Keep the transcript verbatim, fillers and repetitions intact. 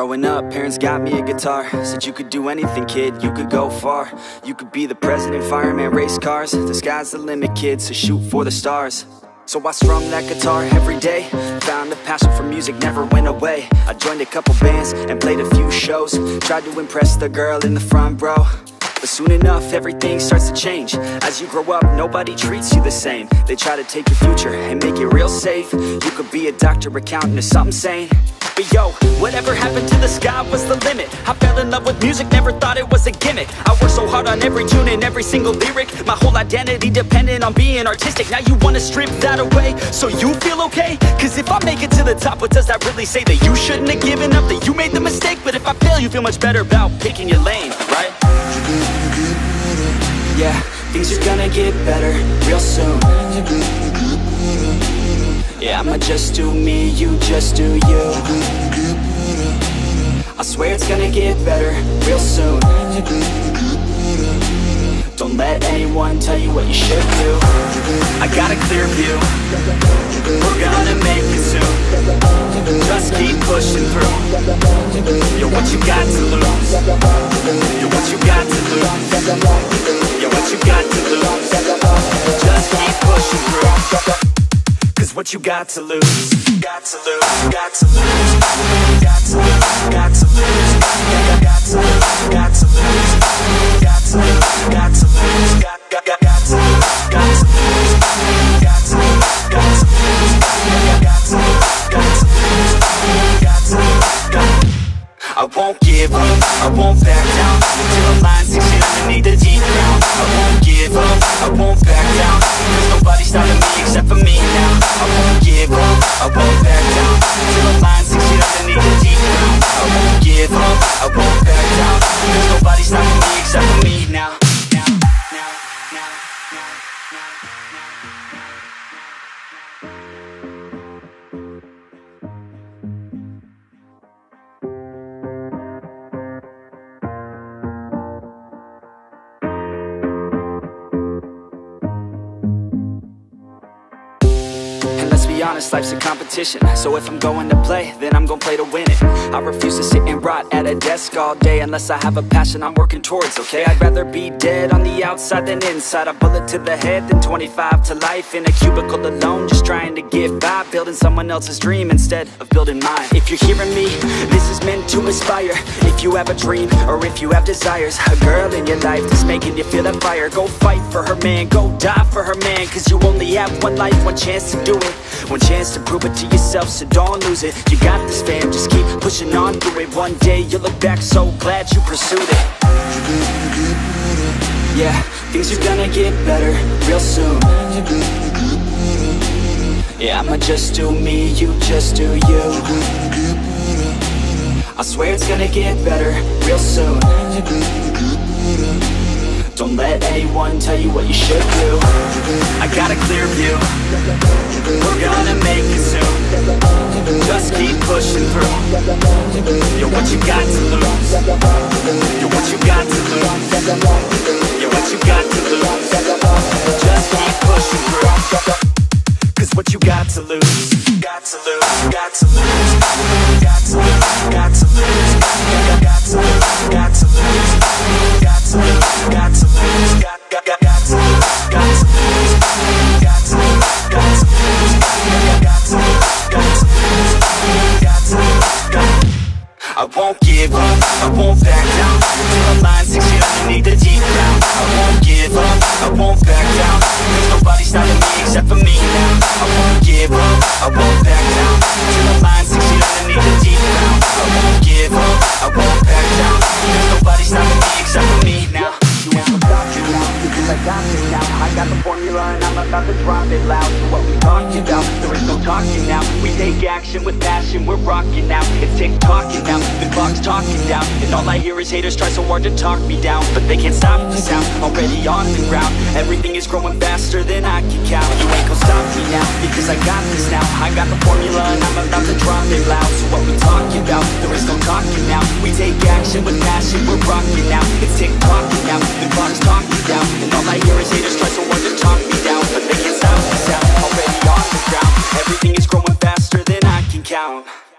Growing up, parents got me a guitar. Said you could do anything, kid, you could go far. You could be the president, fireman, race cars. The sky's the limit, kid, so shoot for the stars. So I strummed that guitar every day. Found a passion for music, never went away. I joined a couple bands and played a few shows. Tried to impress the girl in the front row. But soon enough, everything starts to change. As you grow up, nobody treats you the same. They try to take your future and make it real safe. You could be a doctor, accountant, or something sane. But yo, whatever happened to the sky was the limit. I fell in love with music, never thought it was a gimmick. I worked so hard on every tune and every single lyric. My whole identity depended on being artistic. Now you wanna strip that away, so you feel okay? Cause if I make it to the top, what does that really say? That you shouldn't have given up, that you made the mistake? But if I fail, you feel much better about picking your lane, right? Yeah, things are gonna get better real soon. Yeah, I'ma just do me, you just do you. I swear it's gonna get better real soon. Don't let anyone tell you what you should do. I got a clear view, we're gonna make it soon. Just keep pushing through. You're what you got to lose. You're what you got to lose. You're what you got to lose. Just keep pushing through. Cause what you got to lose, got to lose, got to lose, got to lose, got to lose, got to lose, got to lose, got to lose, got to lose, got got got got to lose, got to lose, got to lose, got to lose, got to lose, got to lose, got to lose, got. I won't give up, I won't back down till I'm lying six feet underneath the deep ground. I won't give up, I won't back down. There's nobody stopping me except for me now. I won't give up, I won't back down till I'm lying six feet underneath the deep ground. I won't give up, I won't back down. There's nobody stopping me except for me now. Be honest, life's a competition. So if I'm going to play, then I'm gonna play to win it. I refuse to sit and rot at a desk all day unless I have a passion I'm working towards, okay? I'd rather be dead on the outside than inside. A bullet to the head than twenty-five to life in a cubicle alone, just trying to get by, building someone else's dream instead of building mine. If you're hearing me, this is meant to inspire. If you have a dream or if you have desires, a girl in your life that's making you feel that fire, go fight for her man, go die for her man. Cause you only have one life, one chance to do it, one chance to prove it to yourself, so don't lose it. You got this, fam, just keep pushing on through it. One day you'll look back so glad you pursued it. Yeah, things are gonna get better real soon. Yeah, I'ma just do me, you just do you. I swear it's gonna get better real soon. Don't let anyone tell you what you should do. I got a clear view, we're gonna make it soon. Just keep pushing through. You're what you got to lose. You're what you got to lose. You're what you got to lose. Just keep pushing through. Cause what you got to lose, got to lose, got to lose, got to lose, got to lose, got to lose, got to lose, got to lose, got to lose, got got got got to lose, got to lose, got to lose, got to lose, got to lose, got to lose, got to lose, got. I won't give up, I won't back down till I'm lying six feet underneath the deep ground. I won't give up, I won't back down. There's nobody stopping me except for me now. I won't give up, I won't back down till I'm lying six feet underneath the deep ground. I won't give up, I won't back down. There's nobody stopping me except for me now. You won't stop you now, because I got this now. I got the formula and I'm about to drop it loud. So what we talking about, there is no talking now. We take action with passion, we're rocking now. It's tick-tocking now, the clock's talking down. And all I hear is haters try so hard to talk me down, but they can't stop the sound, already on the ground. Everything is growing faster than I can count. You ain't gon' stop me now, because I got this now. I got the formula and I'm about to drop it loud. So what we talking about, there is no talking now. We take action with passion, we're rocking now. It's tick-tocking now, the clock's talking down. And all I hear is haters try so hard to talk me down, but they can't stop the sound, already on the ground. Everything is growing faster than I can count.